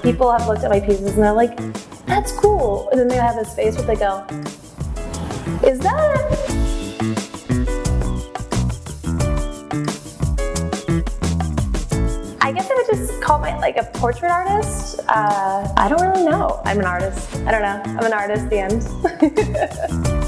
people have looked at my pieces and they're like, that's cool. And then they have this face where they go, is that? I guess I would just call my like a portrait artist. I don't really know. I'm an artist. I don't know. I'm an artist, the end.